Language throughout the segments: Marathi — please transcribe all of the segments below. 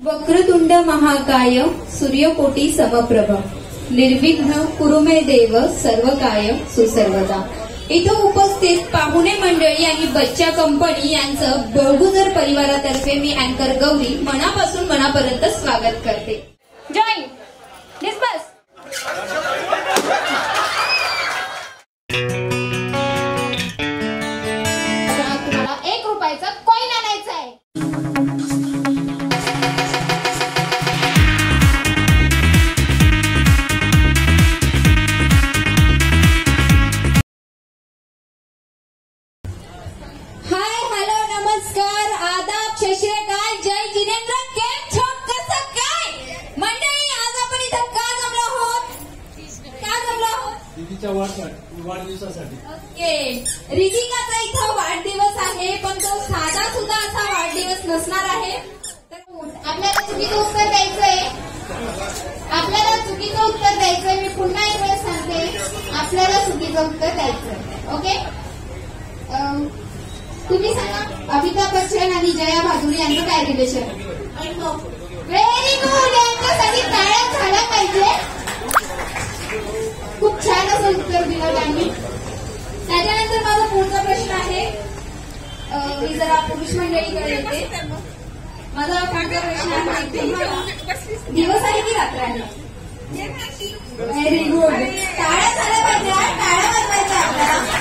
वक्रतुंड महाकाय सूर्यकोटी समप्रभ निर्विघ्न कुरु मे देव सर्वकाय सुसर्वदा। इथं उपस्थित पाहुणे मंडळी आणि बच्चा कंपनी यांचं बळगुजर परिवारातर्फे मी अँकर गौरी मनापासून मनापर्यंत स्वागत करते। Join disperse. तुम्हाला 1 रुपयाचा कॉइन आणायचा आहे। हाय हॅलो नमस्कार आदाब सत श्री अकाल जय जिनेंद्र केम छो कसं काय मंडळी आज आपण इथं का जमलो आहोत रिधिका वाढदिवसासाठी। ओके रिधिकाचा इथं वाढदिवस आहे पण तो साधा सुद्धा असा वाढदिवस नसणार आहे। आपल्याला चुकीचं उत्तर द्यायचंय मी पुन्हा एक वेळ सांगते आपल्याला चुकीचं उत्तर द्यायचंय। ओके तुम्ही सांगा अमिताभ बच्चन आणि जया भादुरी यांचं काय रिलेशन? व्हेरी गुड यांच्यासाठी टाळ्या झाल्या पाहिजे। खूप छान असं उत्तर दिलं त्यांनी। त्याच्यानंतर माझा पुढचा प्रश्न आहे मी जरा पुरुष मंडळीकडे येते। माझा पुढचा प्रश्न आहे दिवस आहे की रात्र आहे? व्हेरी गुड टाळ्या झाल्या पाहिजे टाळ्या वाजवायच्या आपल्याला।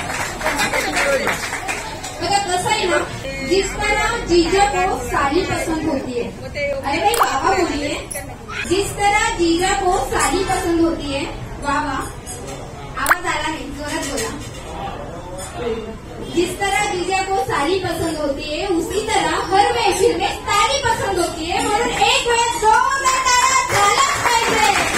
कसं है ना जिस तरह जीजा को साड़ी पसंद होती है अरे भाई वाह वाह बोलिए जिस तरह जीजा को साड़ी पसंद होती है वाह वाह आवाज आला नहीं जोरात बोला। जिस तरह जीजा को साड़ी पसंद होती है उसी तरह हर महफिल में ताली पसंद होती है म्हणून एक वेळ जोरदार टाळ्या झाल्याच पाहिजे।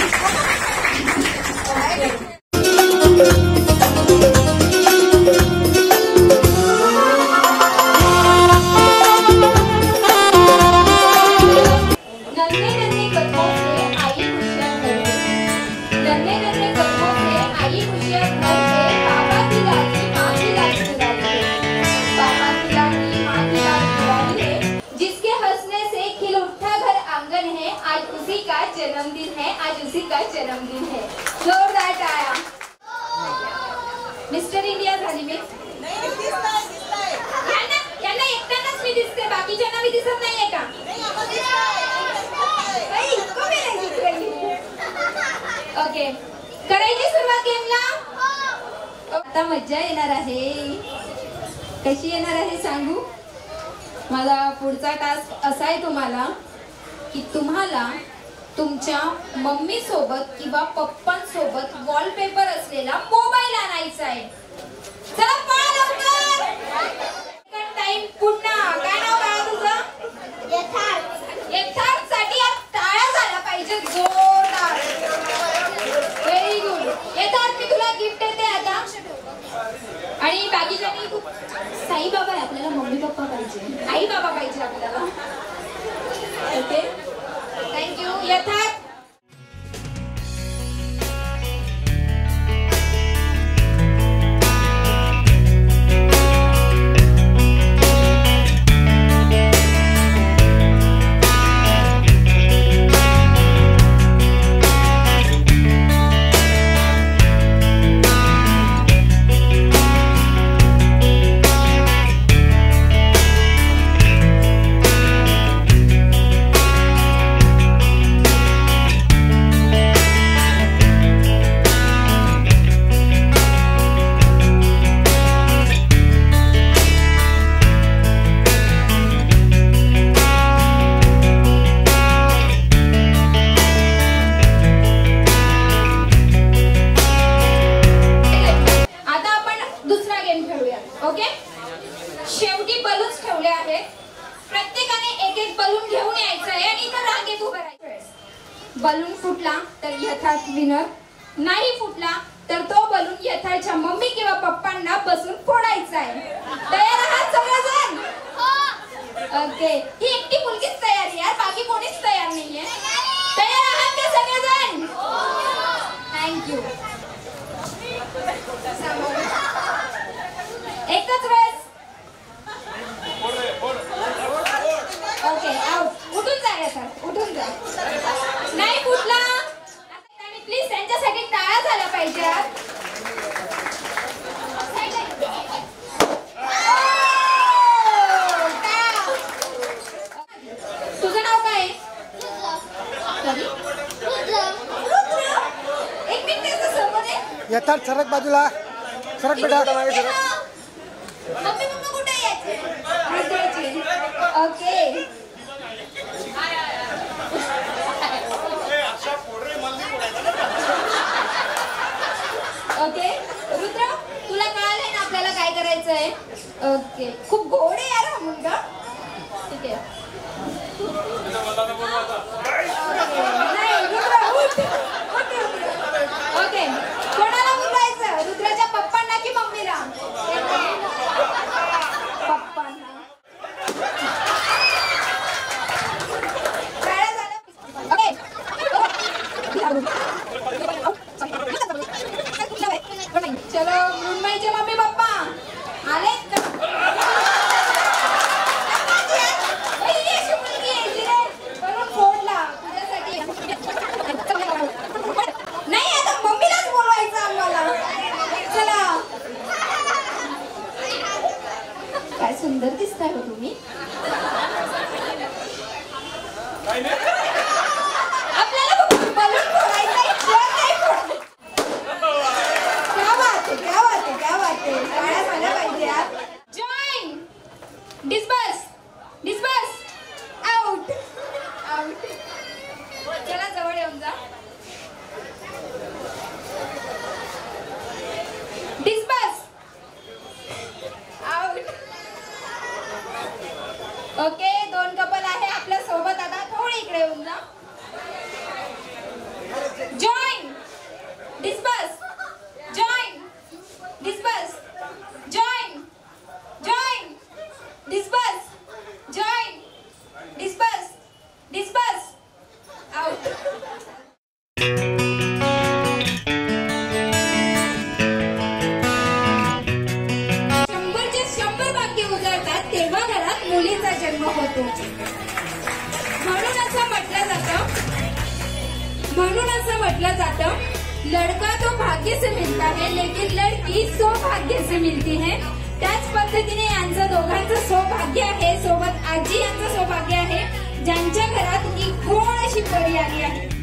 जन्मदिन है जोरदार टाळ्या। मिस्टर इंडिया झाली मी यांना एकट्यानाच मी दिसते बाकीच्यांना मी दिसत नाहीये का? ओके करायची सुरुवात गेमला। आता मज्जा येणार आहे। कशी येणार आहे सांगू? माझा पुढचा टास्क असा आहे तुम्हाला की तुम्हाला तुमच्या मम्मी सोबत किंवा पप्पांसोबत वॉलपेपर असलेला मोबाईल आणायचा आहे। चला पळा लवकर। टाइम पुन्हा काय नाव बाळा तुझं? यथार्थ साठी टाळ्या झाल्या पाहिजे जोरदार। व्हेरी गुड यथार्थ मी तुला गिफ्ट देते आता आणि बाकीच्यांनी खूप साई बाबा आहे आपल्याला मम्मी पप्पा पाहिजे आई बाबा पाहिजे आपल्याला। ओके थैंक यू यथार्थ। शेवटी बलून्स ठेवले आहेत प्रत्येकाने एक एक बलून घेऊन यायचं आहे आणि इथं रांगेत उभं राहायचं। बलून फुटला तर यथार्थ विनर नाही फुटला तर तो बलून यथार्थच्या मम्मी किंवा पप्पांना बसून फोडायचा आहे। तयार आहात सगळेजण? ओके ही एकटी मुलगीच तयार आहे यार बाकी कोणीच तयार नाहीये। तयार आहात का सगळेजण? थँक्यू। एकच वेळेस ओके आउट उठून जायचं उठून नाही फुटला. प्लीज त्यांच्यासाठी टाळ्या झाल्या पाहिजेत. तुझं नाव काय? एक मिनिट समोर आहे. येतात सरक बाजूला सरक बेटा मम्मी पप्पा कुठे यायचे? ओके. ओके रुद्र तुला कळालंय ना आपल्याला काय करायचंय? ओके खूप गोड आहे यार हा मुलगा. ठीक आहे. नाही रुद्र उठ. ओके कोणाला बोलवायचं? रुद्राच्या पप्पांना की मम्मीला? पप्पांना. काय झालं? ओके चलो मृण्मयीचे मम्मी पप्पा आलेत का? नाही आता मम्मीलाच बोलवायचं आम्हाला. चला. काय सुंदर दिसताय हो तुम्ही. आपल्याला बलून फोडायचा क्या बात है टाळ्या झाल्या पाहिजे यार. Join disperse disperse out out. चला जवळ येऊन जा. Disperse out. ओके 2 कपल आहे आपल्या सोबत. आता थोडे इकडे येऊन जा. Join disperse join disperse join join disperse join disperse disperse out. शंभरचे 100 वाक्य उजळतात तेव्हा घरात मुलीचा जन्म होतो. म्हणून असं म्हटलं जातं लड़का तो भाग्य से मिलता है लेकिन लड़की सौभाग्य से मिलती है. त्याच पद्धतीने यांचं दोघांचं सौभाग्य आहे. सोबत आजी यांचं सौभाग्य आहे ज्यांच्या घरात ही गोड अशी परी आली आहे.